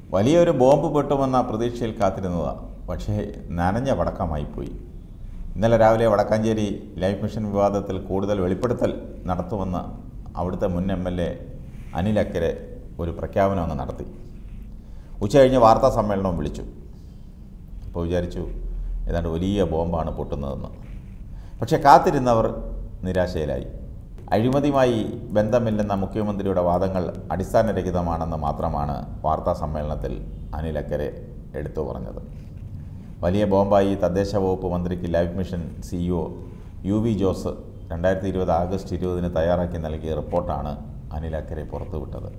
വലിയൊരു ബോംബ് പൊട്ടുമെന്ന പ്രതീക്ഷയിൽ കാത്തിരുന്നതാണ്. പക്ഷേ നനഞ്ഞ പടക്കമായിപ്പോയി. ഇന്നലെ രാവിലെ വടക്കാഞ്ചേരി ലൈഫ് മിഷൻ വിവാദത്തിൽ കൂടുതൽ വെളിപ്പെടുത്തൽ നടത്തുമെന്ന് അവിടുത്തെ മുൻ MLA അനിൽ അക്കരെ ഒരു പ്രഖ്യാപനം അങ്ങ് നടത്തി. ഉച്ചകഴിഞ്ഞ് വാർത്താ സമ്മേളനവും വിളിച്ചു. അപ്പോൾ വിചാരിച്ചു ഏതാണ്ട് വലിയ ബോംബാണ് പൊട്ടുന്നതെന്ന്. പക്ഷേ കാത്തിരുന്നവർ നിരാശയിലായി. അഴിമതിയുമായി ബന്ധമില്ലെന്ന മുഖ്യമന്ത്രിയുടെ വാദങ്ങൾ അടിസ്ഥാനരഹിതമാണെന്ന് മാത്രമാണ് വാർത്താ സമ്മേളനത്തിൽ അനിൽ അക്കരെ എടുത്തു പറഞ്ഞത്. വലിയ ബോംബായി തദ്ദേശ വകുപ്പ് മന്ത്രിക്ക് life mission CEO UV Jose 2020 August 20 തയ്യാറാക്കി നൽകിയ റിപ്പോർട്ടാണ് അനിൽ അക്കരെ പുറത്തുവിട്ടത്.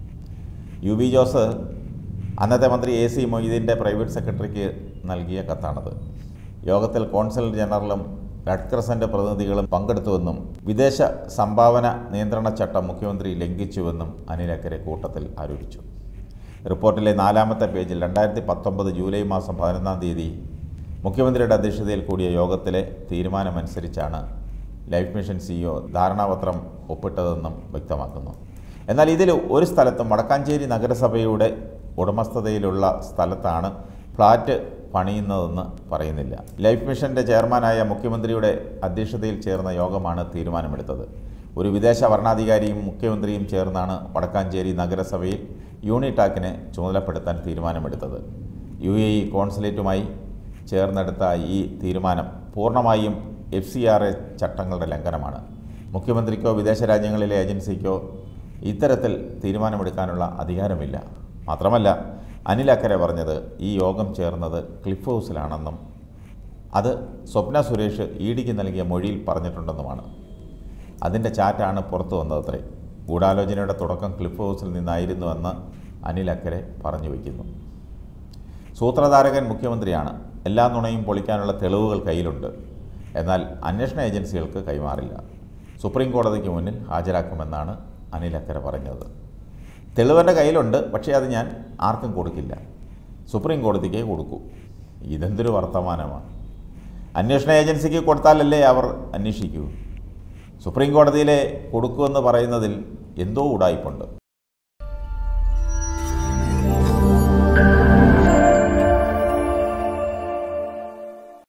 UV ജോസ് അന്നത്തെ മന്ത്രി AC മൊയ്തീൻ്റെ പ്രൈവറ്റ് സെക്രട്ടറിക്ക് നൽകിയ കത്താണത്. യോഗത്തിൽ കോൺസൽ ജനറലും റെഡ് ക്രസൻ്റ് പ്രതിനിധികളും പങ്കെടുത്തുവെന്നും വിദേശ സംഭാവന നിയന്ത്രണ ചട്ടം മുഖ്യമന്ത്രി ലംഘിച്ചുവെന്നും അനിൽ അക്കരെ കൂട്ടത്തിൽ ആരോപിച്ചു. റിപ്പോർട്ടിലെ 4ാമത്തെ പേജിൽ 2019 ജൂലൈ മാസം 11-ാം തീയതി മുഖ്യമന്ത്രിയുടെ അധ്യക്ഷതയിൽ കൂടിയ യോഗത്തിലെ തീരുമാനമനുസരിച്ചാണ് ലൈഫ് മിഷൻ CEO ധാരണാപത്രം ഒപ്പിട്ടതെന്നും വ്യക്തമാക്കുന്നു. എന്നാൽ ഇതിൽ ഒരു സ്ഥലത്തും വടക്കാഞ്ചേരി നഗരസഭയുടെ ഉടമസ്ഥതയിലുള്ള സ്ഥലത്താണ് ഫ്ലാറ്റ് പണിയുന്നതെന്ന് പറയുന്നില്ല. ലൈഫ് മിഷൻ്റെ ചെയർമാനായ മുഖ്യമന്ത്രിയുടെ അധ്യക്ഷതയിൽ ചേർന്ന യോഗമാണ് തീരുമാനമെടുത്തത്. ഒരു വിദേശ ഭരണാധികാരിയും മുഖ്യമന്ത്രിയും ചേർന്നാണ് വടക്കാഞ്ചേരി നഗരസഭയിൽ യൂണിടാക്കിനെ ചുമതലപ്പെടുത്താൻ തീരുമാനമെടുത്തത്. UAE കോൺസുലേറ്റുമായി ചേർന്നെടുത്ത ഈ തീരുമാനം പൂർണ്ണമായും FCRA ചട്ടങ്ങളുടെ ലംഘനമാണ്. മുഖ്യമന്ത്രിക്കോ വിദേശ രാജ്യങ്ങളിലെ ഏജൻസിക്കോ ഇത്തരത്തിൽ തീരുമാനമെടുക്കാനുള്ള അധികാരമില്ല. മാത്രമല്ല, അനിൽ അക്കരെ പറഞ്ഞത് ഈ യോഗം ചേർന്നത് ക്ലിഫ് ഹൗസിലാണെന്നും അത് സ്വപ്ന സുരേഷ് EDക്ക് നൽകിയ മൊഴിയിൽ പറഞ്ഞിട്ടുണ്ടെന്നുമാണ്. അതിൻ്റെ ചാറ്റാണ് പുറത്തു വന്നതത്രേ. ഗൂഢാലോചനയുടെ തുടക്കം ക്ലിഫ് ഹൗസിൽ നിന്നായിരുന്നുവെന്ന് അനിൽ അക്കരെ പറഞ്ഞു വയ്ക്കുന്നു. സൂത്രധാരകൻ മുഖ്യമന്ത്രിയാണ്. എല്ലാ നുണയും പൊളിക്കാനുള്ള തെളിവുകൾ കയ്യിലുണ്ട്. എന്നാൽ അന്വേഷണ ഏജൻസികൾക്ക് കൈമാറില്ല. സുപ്രീം കോടതിക്ക് മുന്നിൽ ഹാജരാക്കുമെന്നാണ് അനിൽ അക്കരെ പറഞ്ഞത്. തെളിവെൻ്റെ കയ്യിലുണ്ട്, പക്ഷേ അത് ഞാൻ ആർക്കും കൊടുക്കില്ല. സുപ്രീം കോടതിക്കേ കൊടുക്കൂ. ഇതെന്തൊരു വർത്തമാനമാണ്. അന്വേഷണ ഏജൻസിക്ക് കൊടുത്താലല്ലേ അവർ അന്വേഷിക്കൂ. സുപ്രീം കോടതിയിലെ കൊടുക്കുമെന്ന് പറയുന്നതിൽ എന്തോ ഉടായിപ്പുണ്ട്.